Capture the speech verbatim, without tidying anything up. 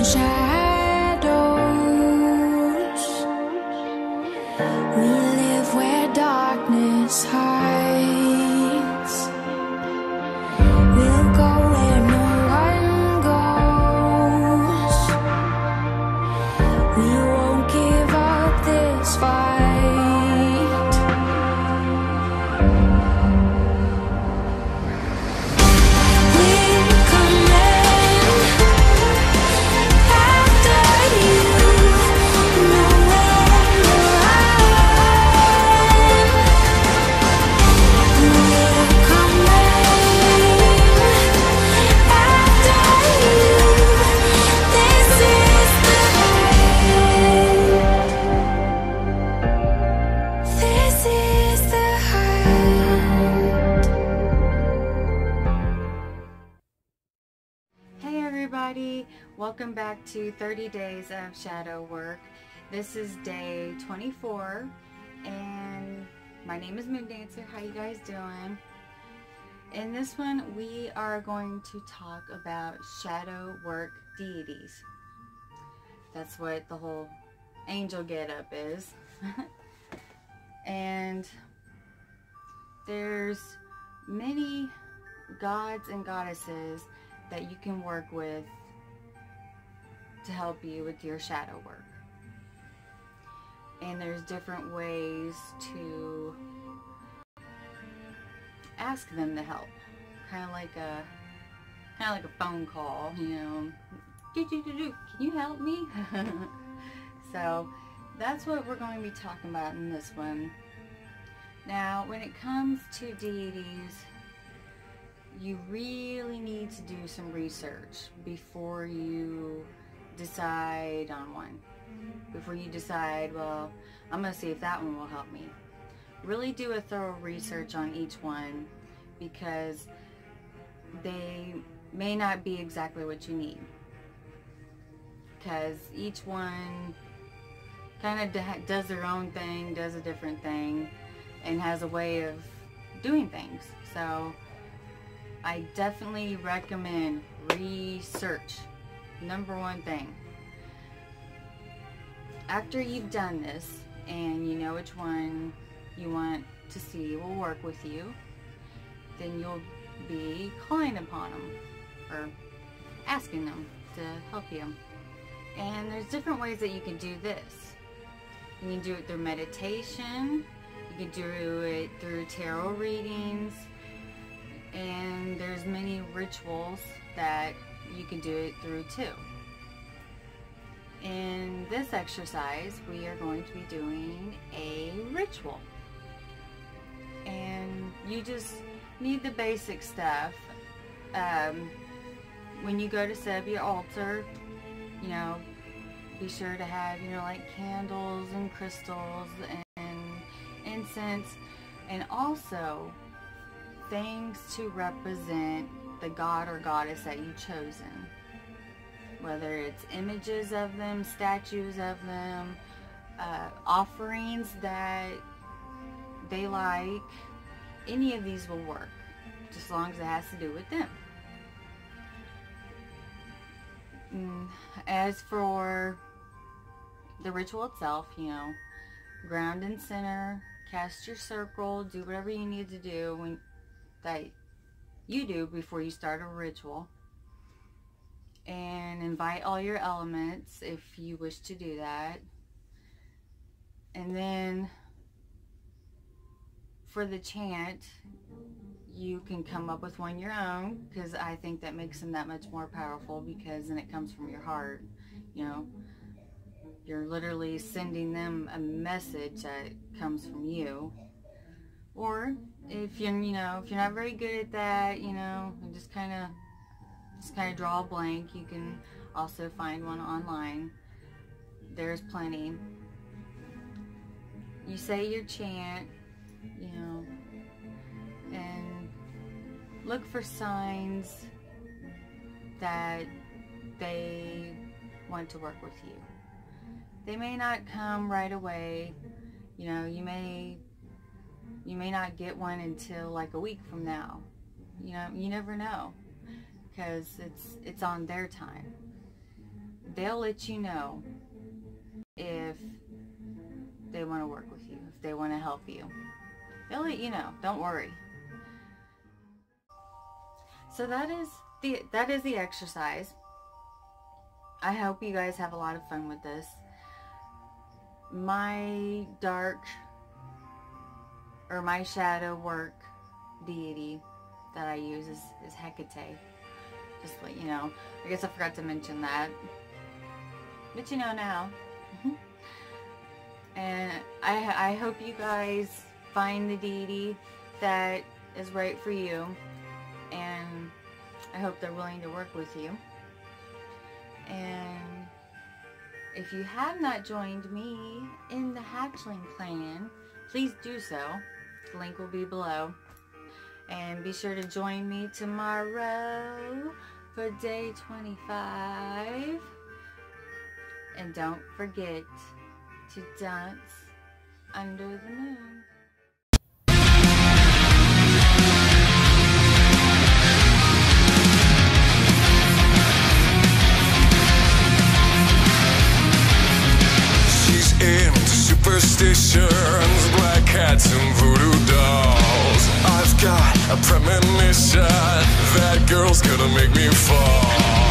shadows. We live where darkness hides. We'll go where no one goes. We won't give up this fight. Welcome back to thirty days of shadow work. This is day twenty-four and my name is Moon Dancer. How you guys doing? In this one we are going to talk about shadow work deities. That's what the whole angel getup is. And there's many gods and goddesses that you can work with to help you with your shadow work. And there's different ways to ask them to help. Kind of like a kind of like a phone call, you know. Do, do, do, do. Can you help me? So that's what we're going to be talking about in this one. Now, when it comes to deities, you really need to do some research before you decide on one. Before you decide, well, I'm going to see if that one will help me. Really do a thorough research on each one, because they may not be exactly what you need. Because each one kind of does their own thing, does a different thing, and has a way of doing things. So I definitely recommend research. Number one thing. After you've done this and you know which one you want to see will work with you, then you'll be calling upon them or asking them to help you. And there's different ways that you can do this. You can do it through meditation, you can do it through tarot readings, and there's many rituals that you can do it through too. In this exercise, we are going to be doing a ritual. And you just need the basic stuff. Um, when you go to set up your altar, you know, be sure to have, you know, like candles and crystals and incense, and also things to represent the god or goddess that you've chosen. Whether it's images of them, statues of them, uh, offerings that they like, any of these will work, just as long as it has to do with them. As for the ritual itself, you know, ground and center, cast your circle, do whatever you need to do when that you do before you start a ritual, and invite all your elements if you wish to do that. And then for the chant, you can come up with one your own, because I think that makes them that much more powerful, because then it comes from your heart. You know, you're literally sending them a message that comes from you. Or if you're, you know, if you're not very good at that, you know, and just kind of, just kind of draw a blank, you can also find one online. There's plenty. You say your chant, you know, and look for signs that they want to work with you. They may not come right away. You know, you may you may not get one until like a week from now. You know, you never know, because it's it's on their time. they'll let you know if they want to work with you, if they want to help you. They'll let you know. Don't worry. So that is the that is the exercise. I hope you guys have a lot of fun with this. My dark or my shadow work deity that I use is, is Hecate. Just to let you know. I guess I forgot to mention that. But you know now. And I, I hope you guys find the deity that is right for you. And I hope they're willing to work with you. And if you have not joined me in the Hatchling Clan, please do so. The link will be below. And be sure to join me tomorrow for day twenty-five. And don't forget to dance under the moon. Into superstitions, black cats and voodoo dolls. I've got a premonition that girl's gonna make me fall.